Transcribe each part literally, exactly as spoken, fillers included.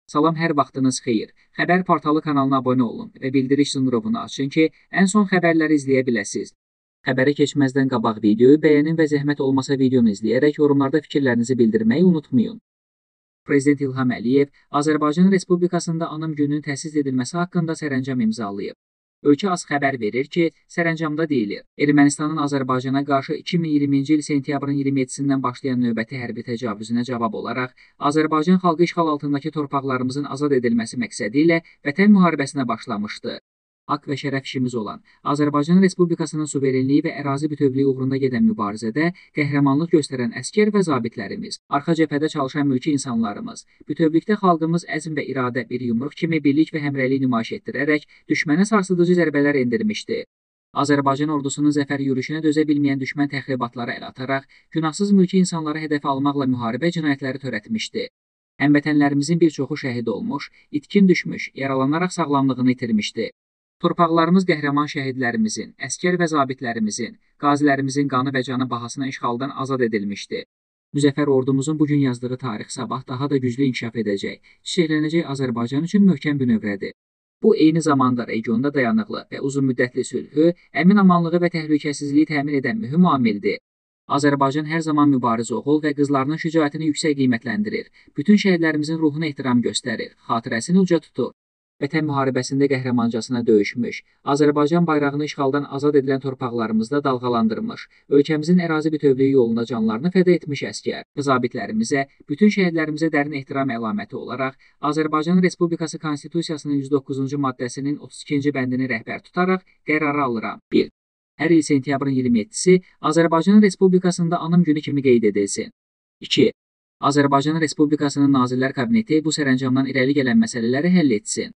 Salam, hər vaxtınız xeyir. Xəbər portalı kanalına abunə olun və bildiriş zınqrovunu açın ki, ən son xəbərləri izləyə biləsiniz. Xəbərə keçməzdən qabaq videoyu bəyənin və zəhmət olmasa videonu izləyərək yorumlarda fikirlərinizi bildirməyi unutmayın. Prezident İlham Əliyev Azərbaycan Respublikasında anım gününün təsis edilməsi haqqında sərəncam imzalayıb. Ölkə AS xəbər verir ki, sərəncamda deyilir, Ermənistanın Azərbaycana qarşı iki min iyirminci il sentyabrın iyirmi yeddisindən başlayan növbəti hərbi təcavüzünə cavab olaraq Azərbaycan xalqı işğal altındakı torpaqlarımızın azad edilməsi məqsədi ilə Vətən müharibəsinə başlamışdı. Haqq və şərəf işimiz olan Azərbaycan Respublikasının suverenliyi və ərazi bütövlüyü uğrunda gedən mübarizədə qəhrəmanlıq göstərən əskər və zabitlərimiz, arxa cəbhədə çalışan mülki insanlarımız, bütövlükdə xalqımız əzm və iradə bir yumruq kimi birlik və həmrəylik nümayiş etdirərək düşmənə sarsıdıcı zərbələr endirmişdi. Azərbaycan ordusunun zəfər yürüşünə dözə bilməyən düşmən təxribatlara əl ataraq, günahsız mülki insanları hədəfə almaqla müharibə cinayətləri törətmişdi. Həmvətənlərimizin bir çoxu şəhid olmuş, itkin düşmüş, yaralanaraq sağlamlığını itirmişdi. Torpaqlarımız qəhrəman şəhidlərimizin, əskər və zabitlərimizin, qazilərimizin qanı və canı bahasına işğaldan azad edilmişdi. Müzəffər ordumuzun bugün yazdığı tarix sabah daha da güclü inkişaf edəcək, çiçəklənəcək Azərbaycan üçün möhkəm bir növrədir. Bu, eyni zamanda regionda dayanıqlı və uzunmüddətli sülhü, əmin amanlığı və təhlükəsizliyi təmin edən mühüm amildir. Azərbaycan hər zaman mübariz oğul və qızlarının şücaətini yüksək qiymətləndirir, bütün şəhidlərimizin ruhuna ehtiram göstərir, xatirəsini uca tutur. Vətən müharibəsində qəhrəmancasına döyüşmüş, Azərbaycan bayrağını işğaldan azad edilən torpaqlarımızda dalğalandırmış, ölkəmizin ərazi bütövlüyü yolunda canlarını fəda etmiş əskər və zabitlərimizə, bütün şəhidlərimizə dərin ehtiram əlaməti olaraq Azərbaycan Respublikası Konstitusiyasının yüz doqquzuncu maddəsinin otuz ikinci bəndini rəhbər tutaraq qərarı alıram. bir. Hər il sentyabrın iyirmi yeddisi Azərbaycan Respublikasında anım günü kimi qeyd edilsin. iki. Azərbaycan Respublikasının Nazirlər Kabineti bu sərəncamdan irəli gələn məsələləri həll etsin.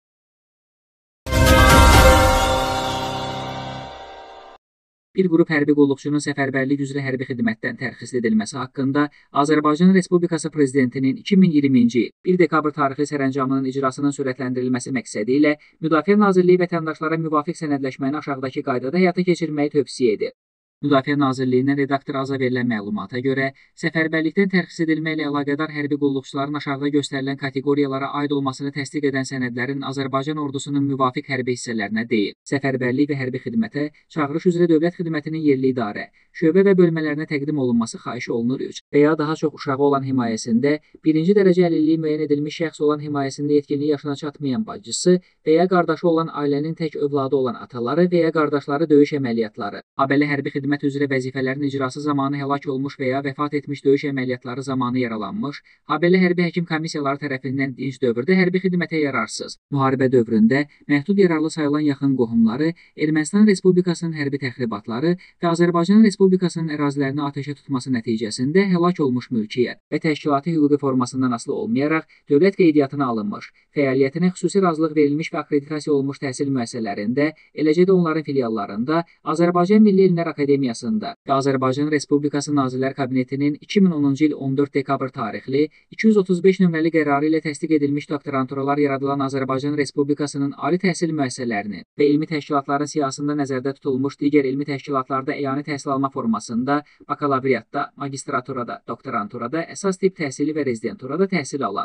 Bir qrup hərbi qulluqçunun səfərbərlik üzrə hərbi xidmətdən tərxis edilməsi haqqında Azərbaycan Respublikası Prezidentinin iki min iyirminci il bir dekabr tarixli sərəncamının icrasının sürətləndirilməsi məqsədi ilə Müdafiə Nazirliyi vətəndaşlara müvafiq sənədləşməni aşağıdakı qaydada həyata keçirməyi tövsiyə edir. Müdafiə Nazirliyindən redaktor aza verilən məlumata görə, səfərbərlikdən tərxis edilməklə əlaqədar hərbi qulluqçuların aşağıda göstərilən kateqoriyalara aid olmasını təsdiq edən sənədlərin Azərbaycan ordusunun müvafiq hərbi hissələrinə deyil, səfərbərlik və hərbi xidmətə, çağırış üzrə dövlət xidmətinin yerli idarə, şöbə və bölmələrinə təqdim olunması xahiş olunur üç və ya daha çox uşağı olan himayəsində, birinci dərəcə əlilliyi müəyyən edilmiş şəxs olan himayəsində yetkinlik yaşına çatmayan bacısı və ya qardaşı olan ailənin tək övladı olan ataları və ya qardaşları döyüş əməliyyatları, habelə hərbi xidmət Xidmət üzrə vəzifələrin icrası zamanı həlak olmuş və ya vəfat etmiş döyüş əməliyyatları zamanı yaralanmış, habelə hərbi həkim komissiyaları tərəfindən dinc dövrdə hərbi xidmətə yararsız, müharibə dövründə məhdud yararlı sayılan yaxın qohumları, Ermənistan Respublikasının hərbi təxribatları və Azərbaycan Respublikasının ərazilərini atəşə tutması nəticəsində həlak olmuş mülkiyyət və təşkilati hüquqi formasından asılı olmayaraq dövlət qeydiyyatına alınmış, fəaliyyətinə xüsusi razılıq verilmiş və akkreditasiya olunmuş təhsil müəssisələrində, eləcə də onların filiallarında Azərbaycan Milli Elmlər Akademiyasında və Azərbaycan Respublikası Nazirlər Kabinetinin iki min onuncu il on dörd dekabr tarixli iki yüz otuz beş nömrəli qərarı ilə təsdiq edilmiş doktoranturalar yaradılan Azərbaycan Respublikasının ali təhsil müəssisələrinin və elmi təşkilatların siyahısında nəzərdə tutulmuş digər elmi təşkilatlarda əyani təhsil alma formasında bakalavriatda, magistraturada, doktoranturada, əsas tip təhsili və rezidenturada təhsil alan.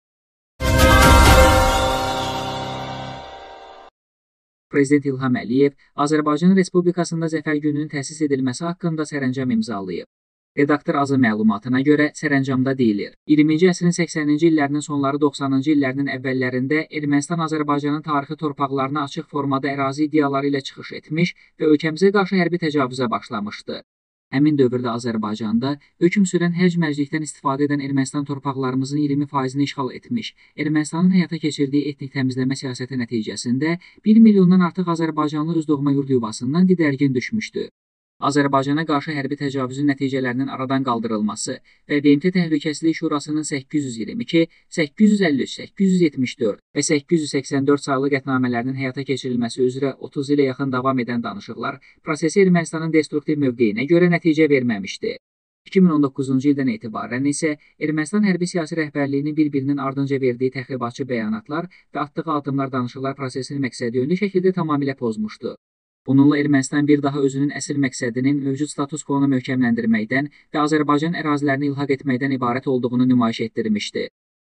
Prezident İlham Əliyev Azərbaycan Respublikasında zəfər gününün təsis edilməsi haqqında sərəncam imzalayıb. Redaktor azı məlumatına görə sərəncamda deyilir, iyirminci əsrin səksəninci illərinin sonları doxsanıncı illərinin əvvəllərində Ermənistan Azərbaycanın tarixi torpaqlarına açıq formada ərazi iddiaları ilə çıxış etmiş və ölkəmizə qarşı hərbi təcavüzə başlamışdı. Həmin dövrdə Azərbaycanda hökm sürən hərc-mərclikdən istifadə edən Ermənistan torpaqlarımızın iyirmi faizini işğal etmiş, Ermənistanın həyata keçirdiyi etnik təmizləmə siyasəti nəticəsində bir milyondan artıq Azərbaycanlı öz doğma yurd yuvasından didərgin düşmüşdü. Azərbaycana qarşı hərbi təcavüzün nəticələrinin aradan qaldırılması və B M T Təhlükəsizlik Şurasının səkkiz yüz iyirmi iki, səkkiz yüz əlli üç, səkkiz yüz yetmiş dörd və səkkiz yüz səksən dörd saylı qətnamələrinin həyata keçirilməsi üzrə otuz ilə yaxın davam edən danışıqlar prosesi Ermənistanın destruktiv mövqeyinə görə nəticə verməmişdi. iki min on doqquzuncu ildən etibarən isə Ermənistan hərbi siyasi rəhbərliyinin bir-birinin ardınca verdiyi təxribatçı bəyanatlar və atdığı addımlar danışıqlar prosesini məqsədyönlü şəkildə tamamilə pozmuşdu. Bununla Ermənistan bir daha özünün əsl məqsədinin mövcud status quonu möhkəmləndirməkdən və Azərbaycan ərazilərini ilhaq etməkdən ibarət olduğunu nümayiş etdirmişdi.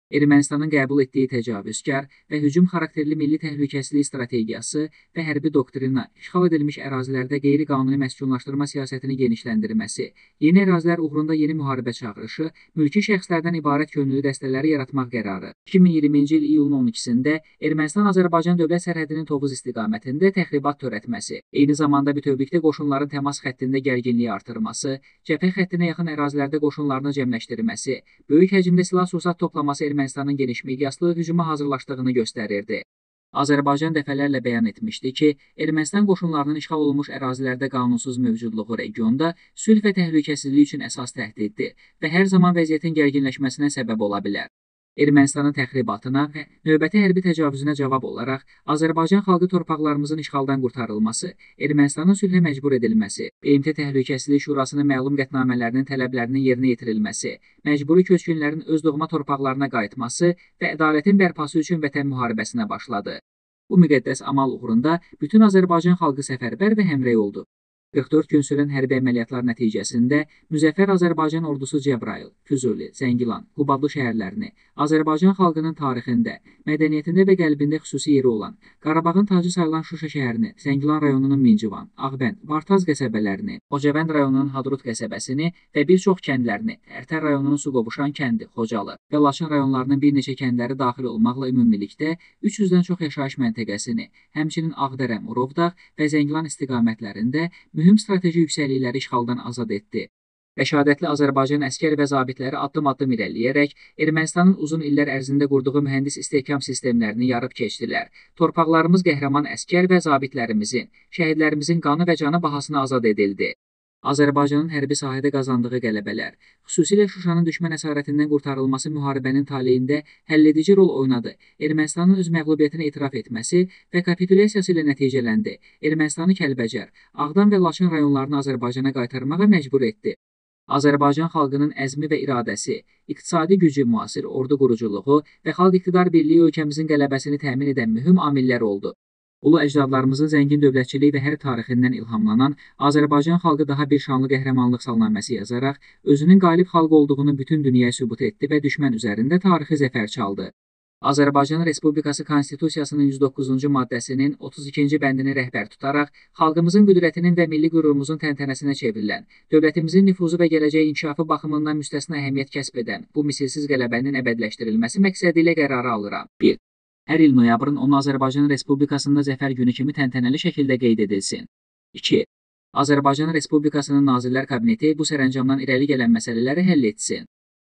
Ermənistanın qəbul etdiyi təcavüzkar və hücum xarakterli milli təhlükəsizlik strategiyası və hərbi doktrina, işğal edilmiş ərazilərdə qeyri-qanuni məskunlaşdırma siyasətini genişləndirməsi, yeni ərazilər uğrunda yeni müharibə çağırışı, mülki şəxslərdən ibarət könüllü dəstələri yaratmaq qərarı. iki min iyirminci il iyulun on ikisində Ermənistan-Azərbaycan dövlət sərhədinin Tovuz istiqamətində təxribat törətməsi, eyni zamanda bütövlükdə qoşunların təmas xəttində gərginliyi artırması, cəbhə xəttinə yaxın ərazilərdə qoşunlarını cəmləşdirməsi, böyük həcmdə silah-sursat toplaması Ermənistanın geniş miqyaslı hücuma hazırlaşdığını göstərirdi. Azərbaycan dəfələrlə bəyan etmişdi ki, Ermənistan qoşunlarının işğal olunmuş ərazilərdə qanunsuz mövcudluğu regionda sülh və təhlükəsizlik üçün əsas təhdiddir və hər zaman vəziyyətin gərginləşməsinə səbəb ola bilər. Ermənistanın təxribatına və növbəti hərbi təcavüzünə cavab olaraq Azərbaycan xalqı torpaqlarımızın işğaldan qurtarılması, Ermənistanın sülhə məcbur edilməsi, B M T Təhlükəsizlik Şurasının məlum qətnamələrinin tələblərinin yerinə yetirilməsi, məcburi köçkünlərin öz doğma torpaqlarına qayıtması və ədalətin bərpası üçün vətən müharibəsinə başladı. Bu müqəddəs amal uğrunda bütün Azərbaycan xalqı səfərbər və həmrəy oldu. qırx dörd gün sürən hərbi əməliyyatlar nəticəsində Müzəffər Azərbaycan ordusu Cəbrayıl, Füzuli, Zəngilan, Qubadlı şəhərlərini Azərbaycan xalqının tarixində, mədəniyyətində və qəlbində xüsusi yeri olan Qarabağın tacı sayılan Şuşa şəhərini, Zəngilan rayonunun Mincivan, Ağbənd, Vartaz qəsəbələrini, Ocavənd rayonunun Hadrut qəsəbəsini və bir çox kəndlərini, Ərtər rayonunun Suqovuşan kəndi, Xocalı və Laçın rayonlarının bir neçə kəndləri daxil olmaqla ümumilikdə üç yüzdən çox yaşayış məntəqəsini, həmçinin Ağdərə, Murovdağ və Zəngilan istiqamətlərində mühüm strateji yüksəklikləri işğaldan azad etdi. Rəşadətli Azərbaycan əskər və zabitləri addım-addım irəliləyərək Ermənistanın uzun illər ərzində qurduğu mühəndis istehkam sistemlərini yarıb keçdilər. Torpaqlarımız qəhrəman əskər və zabitlərimizin, şəhidlərimizin qanı və canı bahasına azad edildi. Azərbaycanın hərbi sahədə qazandığı qələbələr, xüsusilə Şuşanın düşmən əsarətindən qurtarılması müharibənin taleyində həlledici rol oynadı. Ermənistanın öz məğlubiyyətini etiraf etməsi və kapitulyasiyası ilə nəticələndi. Ermənistanı Kəlbəcər, Ağdam və Laçın rayonlarını Azərbaycana qaytarmağa məcbur etdi. Azərbaycan xalqının əzmi və iradəsi, iqtisadi gücü, müasir ordu quruculuğu və xalq iqtidar birliyi ölkəmizin qələbəsini təmin edən mühüm amillər oldu. Ulu əcdadlarımızın zəngin dövlətçiliyi və hərb tarixindən ilhamlanan Azərbaycan xalqı daha bir şanlı qəhrəmanlıq salnaməsi yazaraq özünün qalib xalq olduğunu bütün dünyaya sübut etdi və düşmən üzərində tarixi zəfər çaldı. Azərbaycan Respublikası Konstitusiyasının yüz doqquzuncu maddəsinin otuz ikinci bəndini rəhbər tutaraq xalqımızın qüdrətinin və milli qürurumuzun təntənəsinə çevrilən, dövlətimizin nüfuzu və gələcək inkişafı baxımından müstəsna əhəmiyyət kəsb edən bu misilsiz qələbənin əbədləşdirilməsi məqsədi ilə qərarı alıram. bir. Hər il noyabrın onu Azərbaycan Respublikasında Zəfər Günü kimi təntənəli şəkildə qeyd edilsin. iki. Azərbaycan Respublikasının Nazirlər Kabineti bu sərəncamdan irəli gələn məsələləri həll etsin.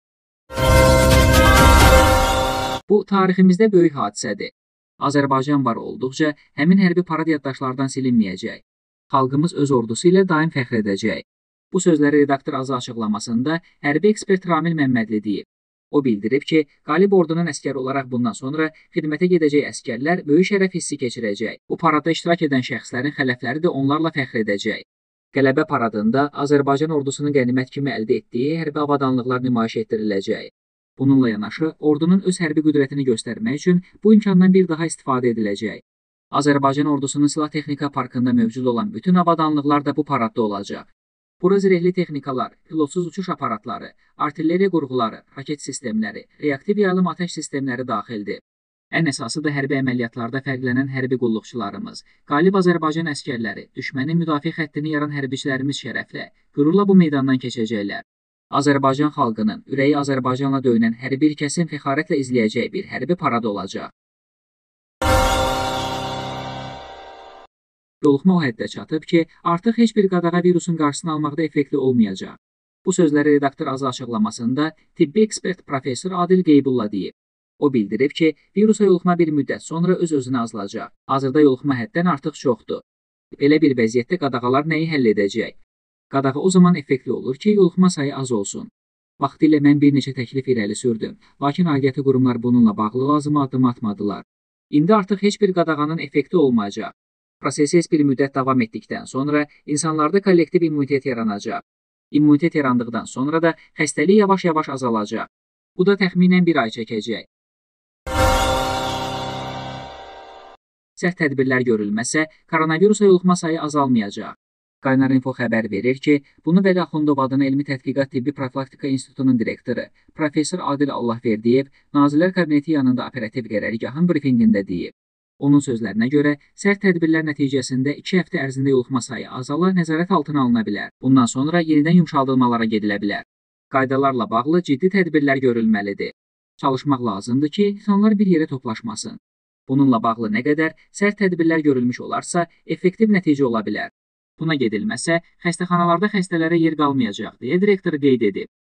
Bu, tariximizdə böyük hadisədir. Azərbaycan var olduqca həmin hərbi parad yaddaşlardan silinməyəcək. Xalqımız öz ordusu ilə daim fəxr edəcək. Bu sözləri redaktor azı açıqlamasında hərbi ekspert Ramil Məmmədli deyib. O bildirib ki, qalib ordunun əskəri olaraq bundan sonra xidmətə gedəcək əskərlər böyük şərəf hissi keçirəcək. Bu paradda iştirak edən şəxslərin xələfləri də onlarla fəxr edəcək. Qələbə paradında Azərbaycan ordusunun qənimət kimi əldə etdiyi hərbi avadanlıqlar nümayiş etdiriləcək. Bununla yanaşı, ordunun öz hərbi qüdrətini göstərmək üçün bu imkandan bir daha istifadə ediləcək. Azərbaycan ordusunun silah texnika parkında mövcud olan bütün avadanlıqlar da bu paradda olacaq. Bura zirehli texnikalar, pilotsuz uçuş aparatları, artilleriya qurğuları, raket sistemləri, reaktiv yayılım atəş sistemləri daxildir. Ən əsası da hərbi əməliyyatlarda fərqlənən hərbi qulluqçularımız, qalib Azərbaycan əskərləri, düşmənin müdafiə xəttini yaran hərbiçilərimiz şərəflə, qürurla bu meydandan keçəcəklər. Azərbaycan xalqının ürəyi Azərbaycanla döyünən hər bir kəsin fəxarətlə izləyəcəyi bir hərbi parad olacaq. Yoluxma o həddə çatıb ki, artıq heç bir qadağa virusun qarşısını almaqda effektli olmayacaq. Bu sözləri redaktor azı açıqlamasında tibbi ekspert professor Adil Qeybulla deyib. O bildirib ki, virusa yoluxma bir müddət sonra öz-özünə azalacaq. Hazırda yoluxma həddən artıq çoxdur. Belə bir vəziyyətdə qadağalar nəyi həll edəcək? Qadağa o zaman effektli olur ki, yoluxma sayı az olsun. Vaxtilə mən bir neçə təklif irəli sürdüm, lakin aidiyyatı qurumlar bununla bağlı lazım addım atmadılar. İndi artıq heç bir qadağanın effekti olmayacaq. Proses bir müddət davam etdikdən sonra insanlarda kollektiv immunitet yaranacaq. İmmunitet yarandıqdan sonra da xəstəlik yavaş-yavaş azalacaq. Bu da təxminən bir ay çəkəcək. Sərt tədbirlər görülməsə, koronavirusa yoluxma sayı azalmayacaq. Qaynar Info xəbər verir ki, bunu Vəli Axundov adına Elmi Tədqiqat Tibbi Profilaktika İnstitutunun direktoru professor Adil Allahverdiyev Nazirlər Kabineti yanında operativ qərargahın brifinqində deyib. Onun sözlərinə görə, sərt tədbirlər nəticəsində iki həftə ərzində yoluxma sayı azalır, nəzarət altına alına bilər. Bundan sonra yenidən yumşaldılmalara gedilə bilər. Qaydalarla bağlı ciddi tədbirlər görülməlidir. Çalışmaq lazımdır ki, insanlar bir yerə toplaşmasın. Bununla bağlı nə qədər sərt tədbirlər görülmüş olarsa, effektiv nəticə ola bilər. Buna gedilməsə, xəstəxanalarda xəstələrə yer qalmayacaq, deyə direktor qeyd edib.